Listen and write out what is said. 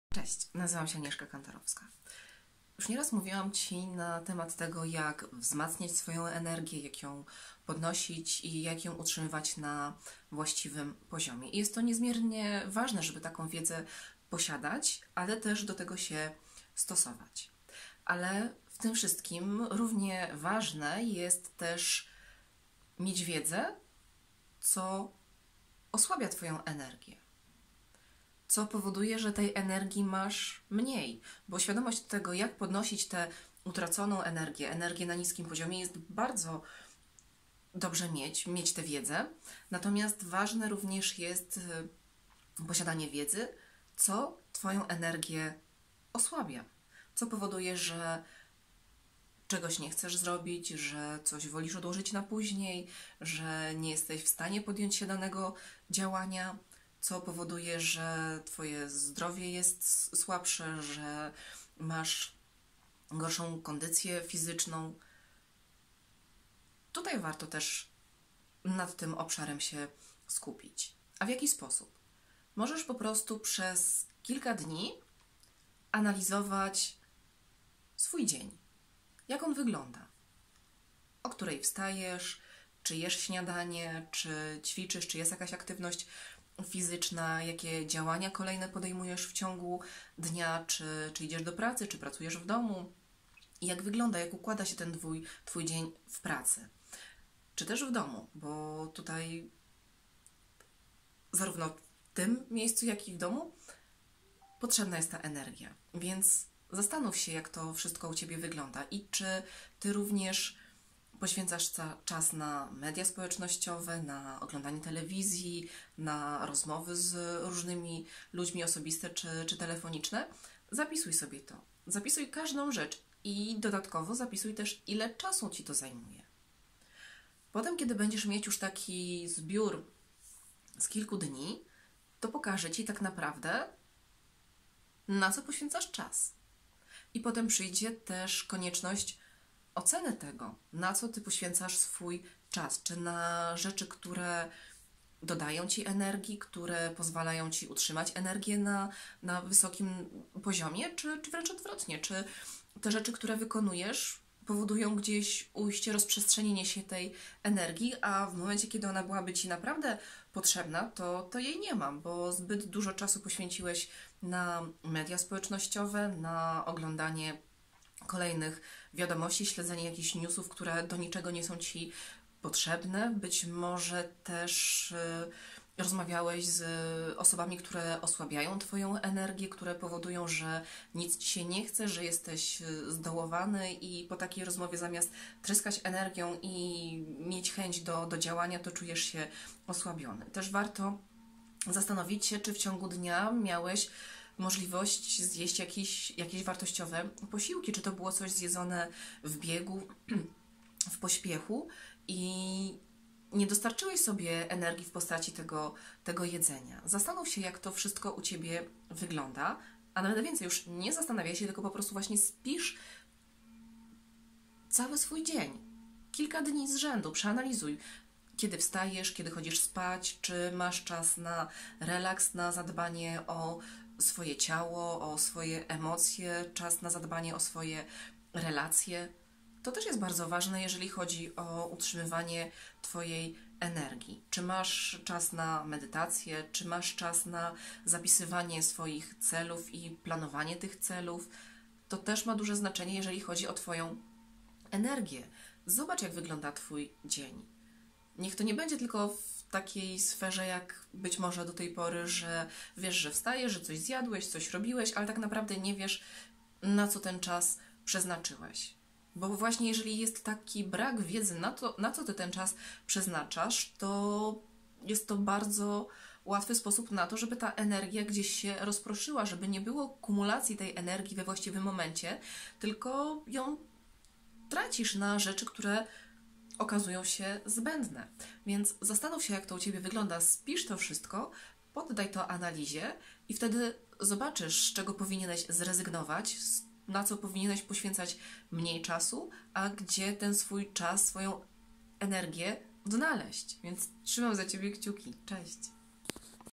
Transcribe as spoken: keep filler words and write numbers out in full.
Cześć, nazywam się Agnieszka Kantarowska. Już nieraz mówiłam Ci na temat tego, jak wzmacniać swoją energię, jak ją podnosić i jak ją utrzymywać na właściwym poziomie. I jest to niezmiernie ważne, żeby taką wiedzę posiadać, ale też do tego się stosować. Ale w tym wszystkim równie ważne jest też mieć wiedzę, co osłabia Twoją energię. Co powoduje, że tej energii masz mniej, bo świadomość tego, jak podnosić tę utraconą energię, energię na niskim poziomie, jest bardzo dobrze mieć, mieć tę wiedzę. Natomiast ważne również jest posiadanie wiedzy, co Twoją energię osłabia, co powoduje, że czegoś nie chcesz zrobić, że coś wolisz odłożyć na później, że nie jesteś w stanie podjąć się danego działania, co powoduje, że Twoje zdrowie jest słabsze, że masz gorszą kondycję fizyczną. Tutaj warto też nad tym obszarem się skupić. A w jaki sposób? Możesz po prostu przez kilka dni analizować swój dzień. Jak on wygląda? O której wstajesz? Czy jesz śniadanie? Czy ćwiczysz? Czy jest jakaś aktywność fizyczna? Jakie działania kolejne podejmujesz w ciągu dnia? Czy, czy idziesz do pracy? Czy pracujesz w domu? I jak wygląda, jak układa się ten twój, twój dzień w pracy? Czy też w domu? Bo tutaj zarówno w tym miejscu, jak i w domu potrzebna jest ta energia. Więc zastanów się, jak to wszystko u Ciebie wygląda i czy Ty również poświęcasz czas na media społecznościowe, na oglądanie telewizji, na rozmowy z różnymi ludźmi osobiste czy, czy telefoniczne. Zapisuj sobie to. Zapisuj każdą rzecz i dodatkowo zapisuj też, ile czasu Ci to zajmuje. Potem, kiedy będziesz mieć już taki zbiór z kilku dni, to pokażę Ci tak naprawdę, na co poświęcasz czas. I potem przyjdzie też konieczność oceny tego, na co Ty poświęcasz swój czas. Czy na rzeczy, które dodają Ci energii, które pozwalają Ci utrzymać energię na, na wysokim poziomie, czy, czy wręcz odwrotnie. Czy te rzeczy, które wykonujesz, powodują gdzieś ujście, rozprzestrzenienie się tej energii, a w momencie, kiedy ona byłaby Ci naprawdę potrzebna, to, to jej nie mam, bo zbyt dużo czasu poświęciłeś na media społecznościowe, na oglądanie kolejnych wiadomości, śledzenie jakichś newsów, które do niczego nie są Ci potrzebne. Być może też y, rozmawiałeś z osobami, które osłabiają Twoją energię, które powodują, że nic Ci się nie chce, że jesteś zdołowany i po takiej rozmowie zamiast tryskać energią i mieć chęć do, do działania, to czujesz się osłabiony. Też warto zastanowić się, czy w ciągu dnia miałeś możliwość zjeść jakieś, jakieś wartościowe posiłki, czy to było coś zjedzone w biegu, w pośpiechu i nie dostarczyłeś sobie energii w postaci tego, tego jedzenia. Zastanów się, jak to wszystko u Ciebie wygląda, a nawet więcej, już nie zastanawiaj się, tylko po prostu właśnie spisz cały swój dzień. Kilka dni z rzędu, przeanalizuj, kiedy wstajesz, kiedy chodzisz spać, czy masz czas na relaks, na zadbanie o swoje ciało, o swoje emocje, czas na zadbanie o swoje relacje. To też jest bardzo ważne, jeżeli chodzi o utrzymywanie Twojej energii. Czy masz czas na medytację, czy masz czas na zapisywanie swoich celów i planowanie tych celów. To też ma duże znaczenie, jeżeli chodzi o Twoją energię. Zobacz, jak wygląda Twój dzień. Niech to nie będzie tylko w takiej sferze, jak być może do tej pory, że wiesz, że wstajesz, że coś zjadłeś, coś robiłeś, ale tak naprawdę nie wiesz, na co ten czas przeznaczyłeś. Bo właśnie jeżeli jest taki brak wiedzy, na to, na co Ty ten czas przeznaczasz, to jest to bardzo łatwy sposób na to, żeby ta energia gdzieś się rozproszyła, żeby nie było kumulacji tej energii we właściwym momencie, tylko ją tracisz na rzeczy, które okazują się zbędne. Więc zastanów się, jak to u Ciebie wygląda, spisz to wszystko, poddaj to analizie i wtedy zobaczysz, z czego powinieneś zrezygnować, na co powinieneś poświęcać mniej czasu, a gdzie ten swój czas, swoją energię odnaleźć. Więc trzymam za Ciebie kciuki. Cześć!